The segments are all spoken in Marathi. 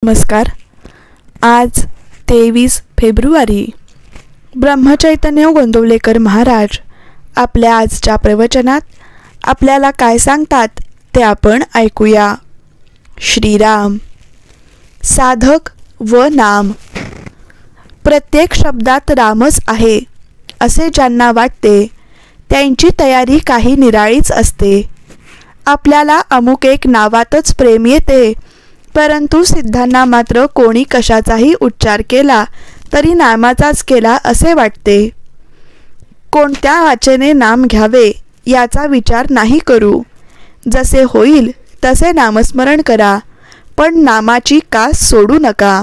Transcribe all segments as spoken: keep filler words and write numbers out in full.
नमस्कार। आज तेवीस फेब्रुवारी ब्रह्मचैतन्य गोंदवलेकर महाराज आपल्या आजच्या प्रवचनात आपल्याला काय सांगतात ते आपण ऐकूया। श्रीराम, साधक व नाम। प्रत्येक शब्दात रामच आहे असे ज्यांना वाटते त्यांची तयारी काही निराळीच असते। आपल्याला अमुक एक नावातच प्रेम येते, परंतु सिद्धांना मात्र कोणी कशाचाही उच्चार केला तरी नामाचाच केला असे वाटते। कोणत्या आचेने नाम घ्यावे याचा विचार नाही करू, जसे होईल तसे नामस्मरण करा, पण नामाची कास सोडू नका।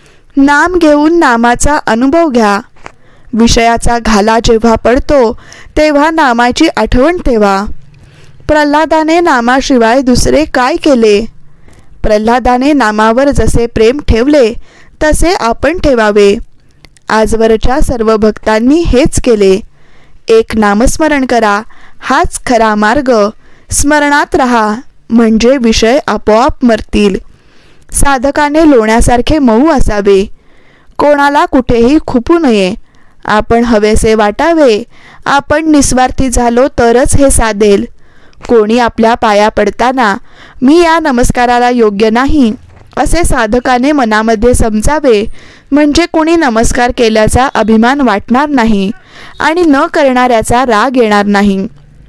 नाम घेऊन नामाचा अनुभव घ्या। विषयाचा घाला जेव्हा पडतो तेव्हा नामाची आठवण ठेवा। प्रल्हादाने नामाशिवाय दुसरे काय केले? प्रल्हादाने नामावर जसे प्रेम ठेवले तसे आपण ठेवावे। आजवरच्या सर्व भक्तांनी हेच केले। एक नामस्मरण करा, हाच खरा मार्ग। स्मरणात राहा म्हणजे विषय आपोआप मरतील। साधकाने लोण्यासारखे मऊ असावे, कोणाला कुठेही खुपू नये। आपण हवेसे वाटावे, आपण निस्वार्थी झालो तरच हे साधेल। कोणी आपल्या पाया पडताना मी या नमस्काराला योग्य नाही असे साधकाने मनामध्ये समजावे, म्हणजे कोणी नमस्कार केल्याचा अभिमान वाटणार नाही आणि न करणाऱ्याचा राग येणार नाही।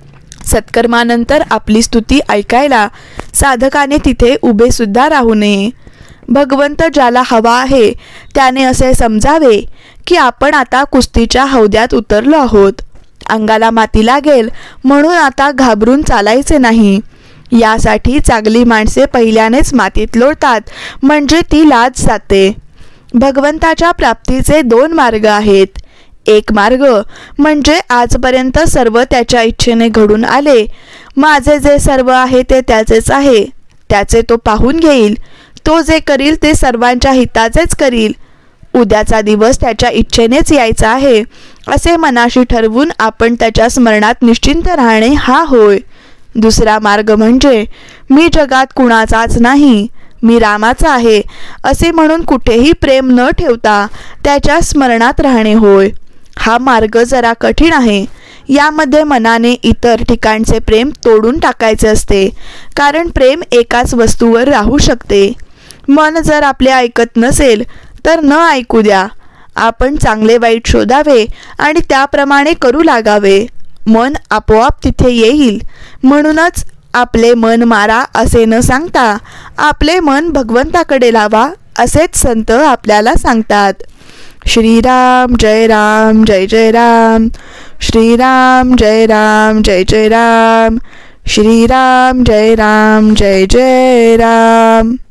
सत्कर्मानंतर आपली स्तुती ऐकायला साधकाने तिथे उभे सुद्धा राहू नये। भगवंत ज्याला हवा आहे त्याने असे समजावे की आपण आता कुस्तीच्या हौद्यात उतरलो आहोत। अंगाला माती लागेल म्हणून आता घाबरून चालायचे नाही। यासाठी चांगली माणसे पहिल्यानेच मातीत लोळतात, म्हणजे ती लाज जाते। भगवंताच्या प्राप्तीचे दोन मार्ग आहेत। एक मार्ग म्हणजे आजपर्यंत सर्व त्याच्या इच्छेने घडून आले, माझे जे सर्व आहे ते त्याचेच आहे, त्याचे तो पाहून घेईल। तो जे करील ते सर्वांच्या हिताचेच करील। उद्याचा दिवस त्याच्या इच्छेनेच यायचा आहे असे मनाशी ठरवून आपण त्याच्या स्मरणात निश्चिंत राहणे हा होय। दुसरा मार्ग म्हणजे मी जगात कुणाचाच नाही, मी रामाचा आहे असे म्हणून कुठेही प्रेम न ठेवता त्याच्या स्मरणात राहणे होय। हा मार्ग जरा कठीण आहे। यामध्ये मनाने इतर ठिकाणचे प्रेम तोडून टाकायचे असते, कारण प्रेम एकाच वस्तूवर राहू शकते। मन जर आपले ऐकत नसेल तर न ऐकू द्या। आपण चांगले वाईट शोधावे आणि त्याप्रमाणे करू लागावे। मन आपोआप तिथे येईल। म्हणूनच आपले मन मारा असे न सांगता आपले मन भगवंताकडे लावा असेच संत आपल्याला सांगतात। श्रीराम जय राम जय जय राम। श्रीराम जय राम जय जय राम। श्रीराम जय राम जय जय राम।